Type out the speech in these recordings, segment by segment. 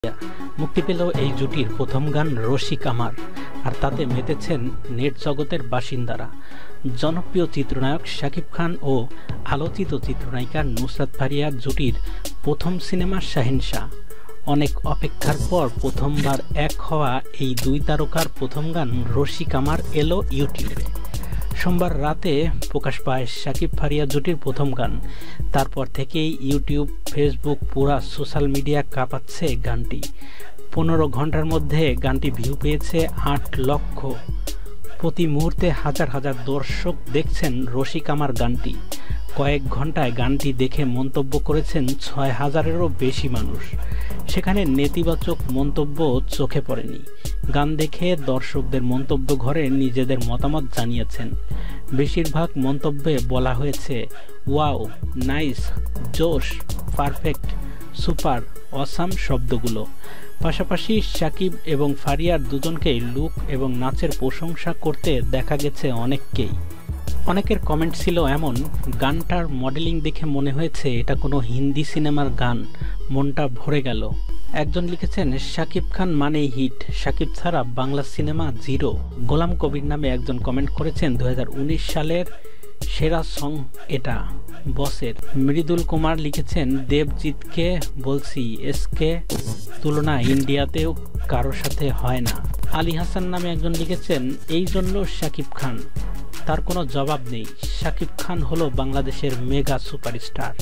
মুক্তি পেল এই জুটির প্রথম গান রসিক আমার, আর তাতে মেতেছেন নেট জগতের বাসিন্দারা। জনপ্রিয় চিত্রনায়ক শাকিব খান ও আলোচিত চিত্রনায়িকা নুসরাত ফারিয়ার জুটির প্রথম সিনেমা শাহেনশা। অনেক অপেক্ষার পর প্রথমবার এক হওয়া এই দুই তারকার প্রথম গান রসিক আমার এলো ইউটিউবে। সোমবার রাতে প্রকাশ পায় শাকিব ফারিয়া জুটির প্রথম গান। তারপর থেকেই ইউটিউব, ফেসবুক, পুরা সোশ্যাল মিডিয়া কাঁপাচ্ছে গানটি। 15 ঘন্টার মধ্যে গানটি ভিউ পেয়েছে 8 লক্ষ। প্রতি মুহূর্তে হাজার হাজার দর্শক দেখছেন রসিক আমার গানটি। কয়েক ঘন্টায় গানটি দেখে মন্তব্য করেছেন 6000-এরও বেশি মানুষ। সেখানে নেতিবাচক মন্তব্য চোখে পড়েনি। গান দেখে দর্শকদের মন্তব্য ঘরে নিজেদের মতামত জানিয়েছেন। বেশিরভাগ মন্তব্যে বলা হয়েছে ওয়াও, নাইস, জোশ, পারফেক্ট, সুপার, অসাম শব্দগুলো। পাশাপাশি শাকিব এবং ফারিয়ার দুজনকেই লুক এবং নাচের প্রশংসা করতে দেখা গেছে অনেককেই। অনেকের কমেন্ট ছিল এমন, গানটার মডেলিং দেখে মনে হয়েছে এটা কোনো হিন্দি সিনেমার গান, মনটা ভরে গেল। একজন লিখেছেন শাকিব খান মানেই হিট, শাকিব ছাড়া বাংলা সিনেমা জিরো। গোলাম কবির নামে একজন কমেন্ট করেছেন 2019 সালের সেরা সং এটা বসের। মৃদুল কুমার লিখেছেন দেবজিৎকে বলছি এসকে তুলনা ইন্ডিয়াতেও কারোর সাথে হয় না। আলী হাসান নামে একজন লিখেছেন এই জন্য শাকিব খান, তার কোনো জবাব নেই। শাকিব খান হলো বাংলাদেশের মেগা সুপারস্টার।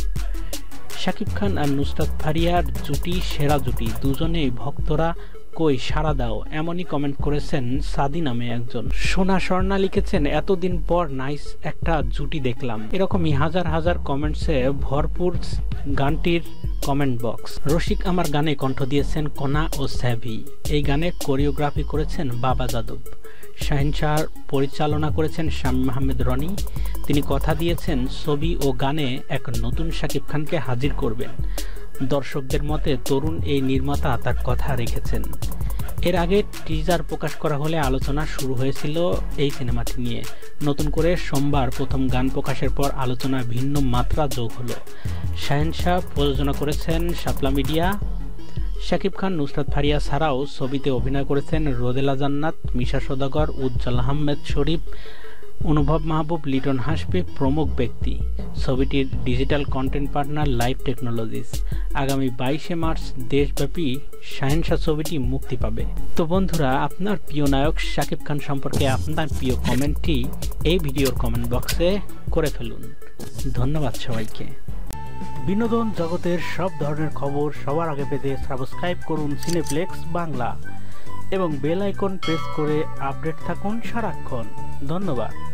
শাকিব খান আর নুসরাত ফারিয়ার জুটি সেরা জুটি, দুজনেই ভক্তরা কই সাড়া দাও, এমনই কমেন্ট করেছেন সাদি নামে একজন। সোনা স্বর্ণা লিখেছেন এতদিন পর নাইস একটা জুটি দেখলাম। এরকমই হাজার হাজার কমেন্টসে ভরপুর গানটির কমেন্ট বক্স। রসিক আমার গানে কণ্ঠ দিয়েছেন কণা ও স্যাভি। এই গানে কোরিওগ্রাফি করেছেন বাবা যাদব। শাহেনশাহর পরিচালনা করেছেন শামীম আহমেদ রনি। তিনি কথা দিয়েছেন ছবি ও গানে এক নতুন শাকিব খানকে হাজির করবেন। দর্শকদের মতে তরুণ এই নির্মাতা তার কথা রেখেছেন। এর আগে টিজার প্রকাশ করা হলে আলোচনা শুরু হয়েছিল এই সিনেমাটি নিয়ে। নতুন করে সোমবার প্রথম গান প্রকাশের পর আলোচনা ভিন্ন মাত্রা যোগ হলো। শাহেনশাহ প্রযোজনা করেছেন শাপলা মিডিয়া। শাকিব খান, নুসরাত ফারিয়া ছাড়াও ছবিতে অভিনয় করেছেন রোদেলা জান্নাত, মিশা সওদাগর, উজ্জ্বল আহমেদ শরীফ, অনুভব মাহবুব, লিটন হাসবি প্রমুখ ব্যক্তি। ছবিটির digital content partner live technologies. আগামী 22 মার্চ দেশব্যাপী শাহেনশাহ ছবিটি মুক্তি পাবে। তো বন্ধুরা, আপনার প্রিয় নায়ক শাকিব খান সম্পর্কে আপনার প্রিয় কমেন্টটি এই ভিডিওর কমেন্ট বক্সে করে ফেলুন। ধন্যবাদ সবাইকে। বিনোদন জগতের সব ধরনের খবর সবার আগে পেতে সাবস্ক্রাইব করুন সিনেপ্লেক্স বাংলা এবং বেল আইকন প্রেস করে আপডেট থাকুন সারাক্ষণ। ধন্যবাদ।